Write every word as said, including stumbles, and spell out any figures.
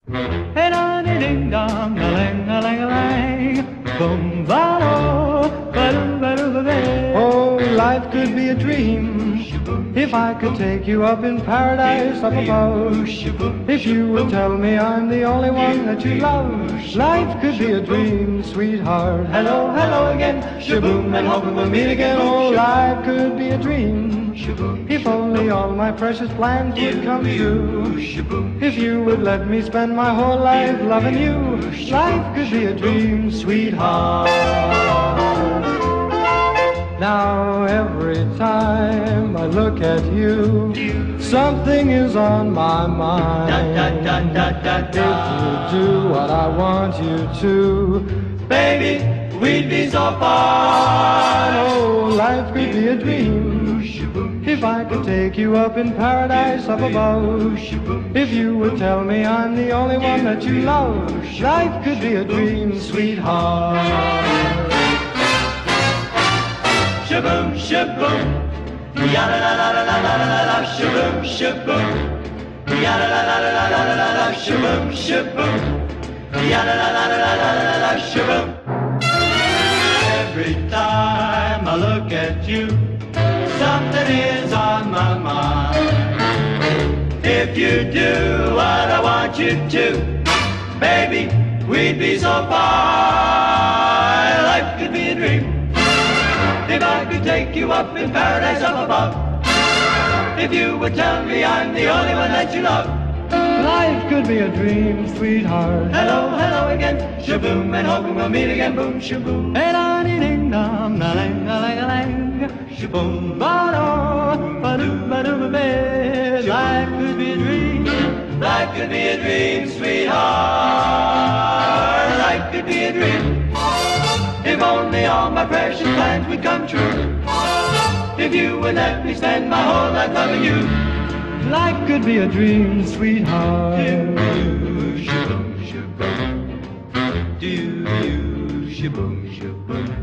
Hey, da ding ding dong, a ling a ling a ling, boom ba do, ba do ba do ba ba. Oh, life could be a dream if I could take you up in paradise up above. If you would tell me I'm the only one that you love, life could be a dream, sweetheart. Hello, hello again, shaboom, and hoping we'll meet again. Oh, life could be a dream if only all my precious plans would come true. If you would let me spend my whole life loving you, life could be a dream, sweetheart. Now every time I look at you, something is on my mind. If you do what I want you to, Baby, we'd be so fine. oh, life could be a dream if I could take you up in paradise up above. If you would tell me I'm the only one that you love, life could be a dream, sweetheart. Shaboom, shaboom, ya la la la la la la la la, shaboom, shaboom, ya la la la la la la la la, shaboom, shaboom, ya la la la la la la la la, shaboom. Every time I look at you, something is on my mind. If you do what I want you to, baby, we'd be so fine. Life could be a dream if I could take you up in paradise up above. If you would tell me I'm the only one that you love, Life could be a dream, sweetheart. hello, hello again, shaboom, and hoping we'll meet again, boom, shaboom. Hey, da ding ding dong, a ling a ling a ling, shaboom, ba do, ba do ba do ba ba. Life could be a dream, life could be a dream, sweetheart. Life could be a dream if only all my precious plans would come true. If you would let me spend my whole life loving you. Life could be a dream, sweetheart. Do you, shaboom, shaboom. Do you, shaboom, shaboom.